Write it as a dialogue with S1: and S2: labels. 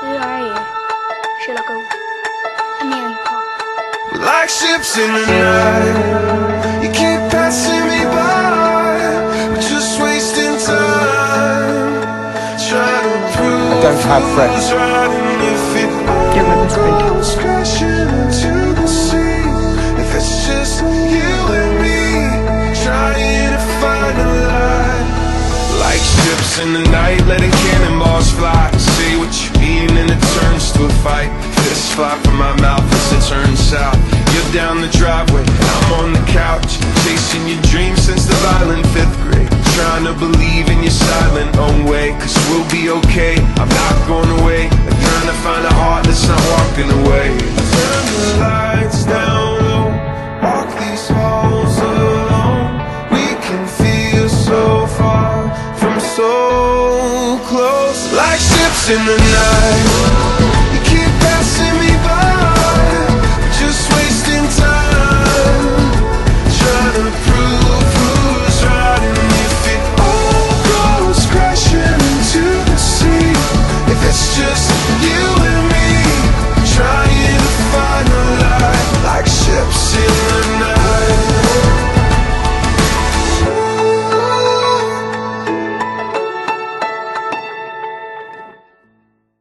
S1: Who are you? Sherlock and Amy.
S2: Like ships in the night, you keep passing me by, but just wasting time, trying to prove
S3: I don't have friends.
S2: who's right and if it
S4: You're my best friend.
S2: goes crashing into the sea. If it's just you and me, trying to find a light. Like ships in the night, letting cannonballs fly. Say what you mean and it turns to a fight. Fists fly from my mouth as it turns south. You're down the driveway, I'm on the couch, chasing your dreams since the violent 5th grade. Trying to believe in your silent own way, cause we'll be okay, I'm not going away. Like trying to find a heart that's not walking away. Turn the lights down low, walk these halls alone. We can feel so far from so close. Like ships in the night,